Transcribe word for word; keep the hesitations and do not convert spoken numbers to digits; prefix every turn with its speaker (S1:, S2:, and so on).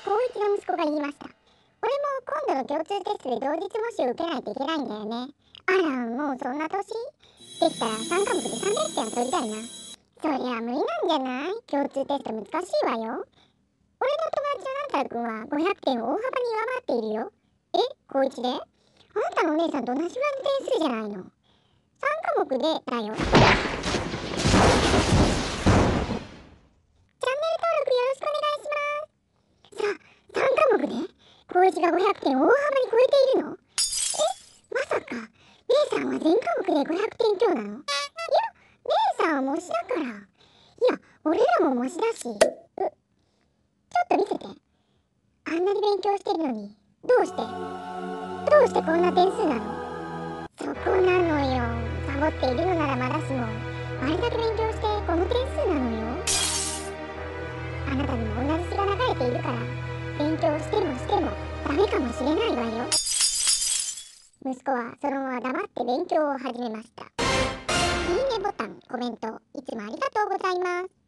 S1: 高一の息子が言いました。俺も今度の共通テストで同日模試を受けないといけないんだよね。あら、もうそんな年？できたらさん科目でさんてんてんを取りたいな。そりゃ無理なんじゃない？共通テスト難しいわよ。俺の友達のなんたらくんはごひゃくてんを大幅に上回っているよ。え、高一で？あんたのお姉さんと同じぐらいの点数じゃないの。さん科目でだよ。チャンネル登録よろしくお願いします。さあ、さん科目で高一がごひゃくてんを大幅に超えているの？え、まさか姉さんは全科目でごひゃくてん強なの？いや、姉さんは模試だから。いや、俺らも模試だし。う、ちょっと見せて。あんなに勉強してるのに、どうしてどうしてこんな点数なの？そこなのよ。サボっているのならまだしも、あれだけ勉強してこの点数なのよ。あなたにも同じ血が流れているから、勉強してもしてもダメかもしれないわよ。息子はそのまま黙って勉強を始めました。いいねボタン、コメント、いつもありがとうございます。